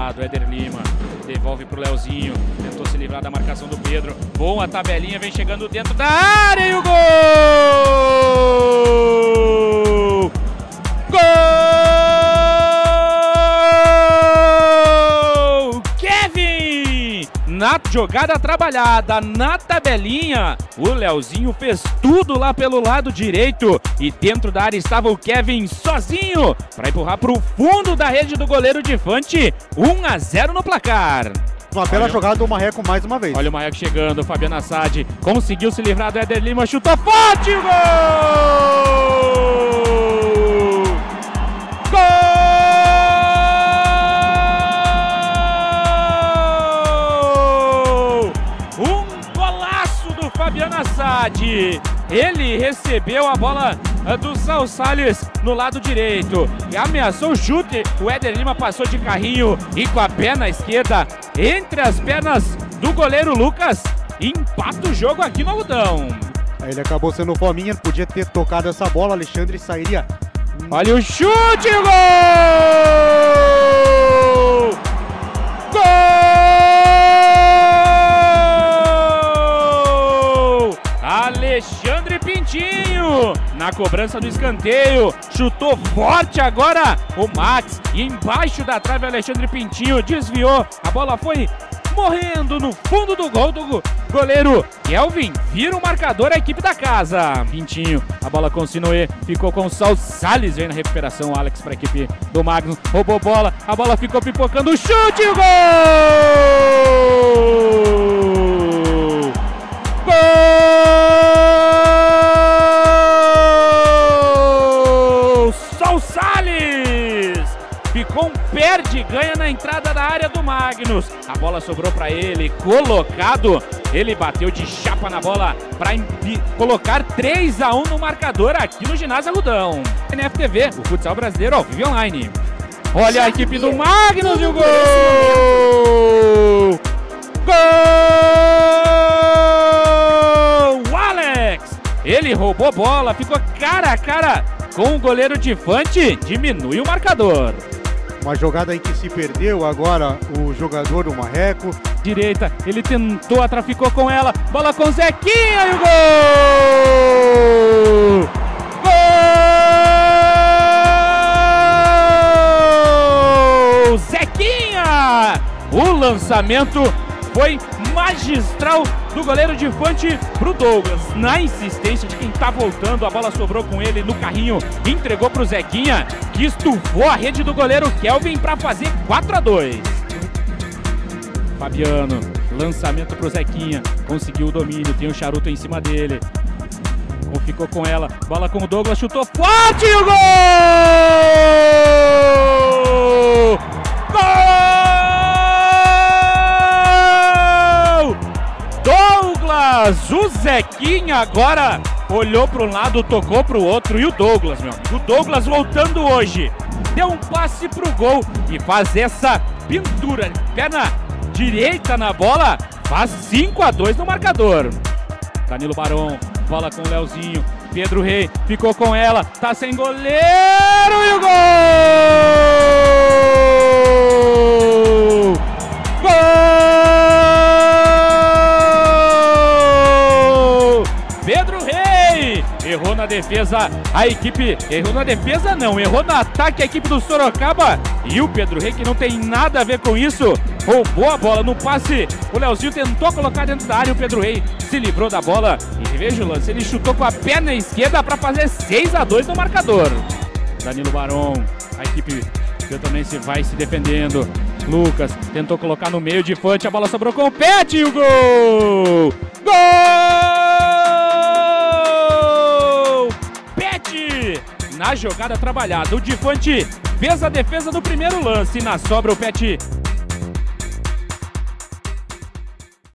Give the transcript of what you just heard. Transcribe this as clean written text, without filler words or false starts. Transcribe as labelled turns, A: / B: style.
A: lado, Éder Lima devolve pro Leozinho, tentou se livrar da marcação do Pedro, boa tabelinha, vem chegando dentro da área e o gol! Gol! Kevin! Na jogada trabalhada, na tabelinha, o Leozinho fez tudo lá pelo lado direito e dentro da área estava o Kevin sozinho para empurrar para o fundo da rede do goleiro Difante. 1-0 no placar.
B: Uma bela jogada do Marreco mais uma vez.
A: Olha o Marreco chegando, o Fabiano Assad conseguiu se livrar do Éder Lima, chutou forte, gol! Fabiano Assad, ele recebeu a bola do Saul Salles no lado direito e ameaçou o chute, o Éder Lima passou de carrinho e com a perna esquerda entre as pernas do goleiro Lucas, empata o jogo aqui no Algodão.
B: Ele acabou sendo fominha, podia ter tocado essa bola, Alexandre sairia.
A: Olha o chute, gol! Gol! Alexandre Pintinho na cobrança do escanteio, chutou forte agora o Max e embaixo da trave Alexandre Pintinho desviou, a bola foi morrendo no fundo do gol do goleiro Kelvin, vira o marcador a equipe da casa. Pintinho, a bola com o Sinoé, ficou com o Saul Salles, vem na recuperação, o Alex para a equipe do Magnus, roubou bola, a bola ficou pipocando, o chute e o gol! Gol! Saul Salles! Ficou um perde, ganha na entrada da área do Magnus. A bola sobrou para ele, colocado. Ele bateu de chapa na bola para colocar 3-1 no marcador aqui no Ginásio Algodão. NFTV, o futsal brasileiro ao vivo online. Olha a equipe do Magnus e o gol! Gol! Ele roubou bola, ficou cara a cara com o goleiro Difante, diminui o marcador.
B: Uma jogada aí que se perdeu agora o jogador do Marreco.
A: Direita, ele tentou, traficou com ela, bola com Zequinha e o gol! Gol! Zequinha! O lançamento foi magistral do goleiro Difante pro Douglas. Na insistência de quem tá voltando, a bola sobrou com ele no carrinho, entregou pro Zequinha, que estufou a rede do goleiro Kelvin para fazer 4-2. Fabiano, lançamento pro Zequinha, conseguiu o domínio, tem um charuto em cima dele. Ficou com ela, bola com o Douglas, chutou forte e o gol! Gol! Douglas, o Zequinha agora olhou para um lado, tocou para o outro e o Douglas, meu amigo. O Douglas voltando hoje, deu um passe pro gol e faz essa pintura, perna direita na bola, faz 5-2 no marcador. Danilo Barão, bola com o Leozinho, Pedro Rei, ficou com ela, tá sem goleiro e o gol! Gol! Pedro Rei errou na defesa, a equipe errou na defesa não, errou no ataque a equipe do Sorocaba e o Pedro Rei, que não tem nada a ver com isso, roubou a bola no passe, o Leozinho tentou colocar dentro da área, o Pedro Rei se livrou da bola e veja o lance, ele chutou com a perna esquerda para fazer 6-2 no marcador. Danilo Barão, a equipe Beltonense vai se defendendo, Lucas tentou colocar no meio, Difante, a bola sobrou com o Pet e o gol! Gol! Pet na jogada trabalhada, o Difante fez a defesa do primeiro lance, na sobra o Pet